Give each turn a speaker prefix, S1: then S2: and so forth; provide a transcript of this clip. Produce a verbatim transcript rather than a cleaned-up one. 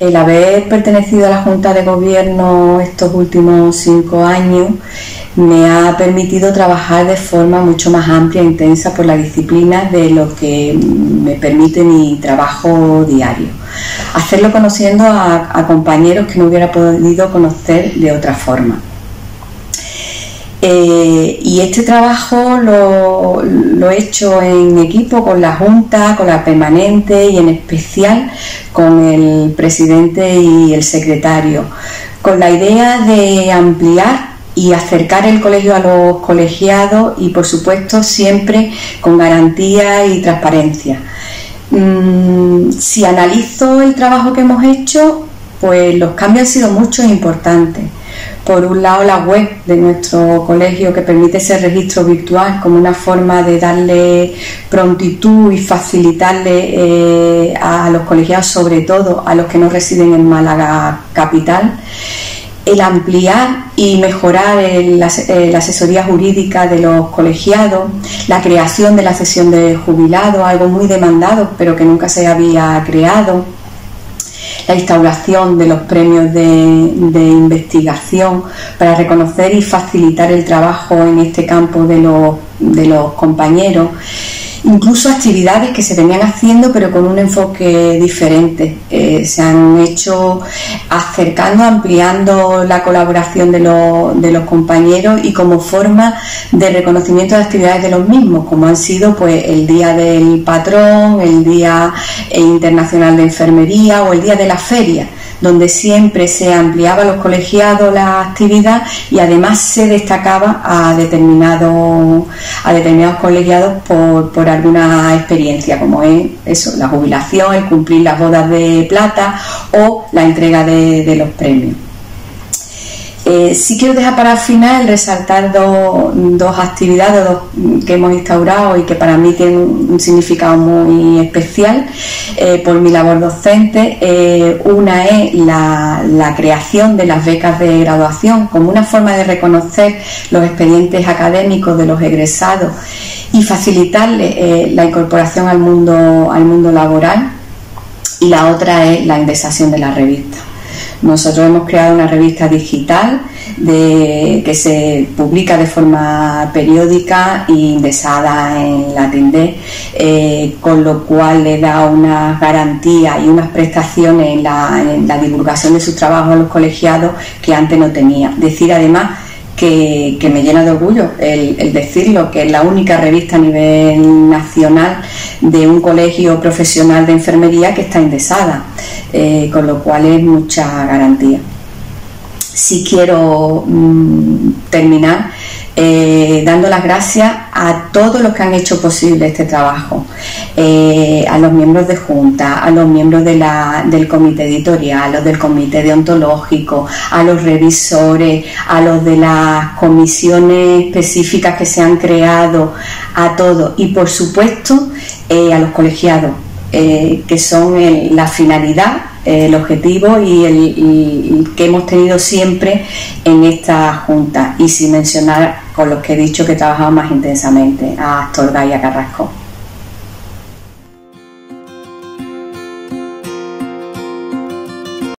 S1: El haber pertenecido a la Junta de Gobierno estos últimos cinco años me ha permitido trabajar de forma mucho más amplia e intensa por la disciplina de lo que me permite mi trabajo diario. Hacerlo conociendo a, a compañeros que no hubiera podido conocer de otra forma. Eh, y este trabajo lo, lo he hecho en equipo con la Junta, con la Permanente y en especial con el presidente y el secretario, con la idea de ampliar y acercar el colegio a los colegiados y, por supuesto, siempre con garantía y transparencia. Mm, si analizo el trabajo que hemos hecho, pues los cambios han sido muchos e importantes. Por un lado, la web de nuestro colegio, que permite ese registro virtual como una forma de darle prontitud y facilitarle eh, a los colegiados, sobre todo a los que no residen en Málaga capital. El ampliar y mejorar el, la, la asesoría jurídica de los colegiados, la creación de la cesión de jubilados, algo muy demandado pero que nunca se había creado, la instauración de los premios de, de investigación para reconocer y facilitar el trabajo en este campo de los, de los compañeros, incluso actividades que se venían haciendo pero con un enfoque diferente. Eh, se han hecho acercando, ampliando la colaboración de los, de los compañeros y como forma de reconocimiento de actividades de los mismos, como han sido pues el Día del Patrón, el Día Internacional de Enfermería o el Día de la Feria, donde siempre se ampliaba a los colegiados la actividad y además se destacaba a determinados, a determinados colegiados por, por alguna experiencia, como es eso, la jubilación, el cumplir las bodas de plata o la entrega de, de los premios. Eh, sí quiero dejar para el final resaltar do, dos actividades dos, que hemos instaurado y que para mí tienen un significado muy especial eh, por mi labor docente. Eh, una es la, la creación de las becas de graduación como una forma de reconocer los expedientes académicos de los egresados y facilitarles eh, la incorporación al mundo, al mundo laboral. Y la otra es la indexación de la revista. Nosotros hemos creado una revista digital de, que se publica de forma periódica e indexada en la Tindé, eh, con lo cual le da unas garantías y unas prestaciones en la, en la divulgación de sus trabajos a los colegiados que antes no tenía. Decir además que, que me llena de orgullo el, el decirlo, que es la única revista a nivel nacional de un colegio profesional de enfermería que está indexada, eh, con lo cual es mucha garantía. Sí quiero mmm, terminar eh, dando las gracias a todos los que han hecho posible este trabajo, eh, a los miembros de Junta, a los miembros de la, del comité editorial, a los del comité deontológico, a los revisores, a los de las comisiones específicas que se han creado, a todos y por supuesto eh, a los colegiados, eh, que son el, la finalidad, el objetivo y el y, que hemos tenido siempre en esta Junta, y sin mencionar con los que he dicho que he trabajado más intensamente, a Astorga y a Carrasco.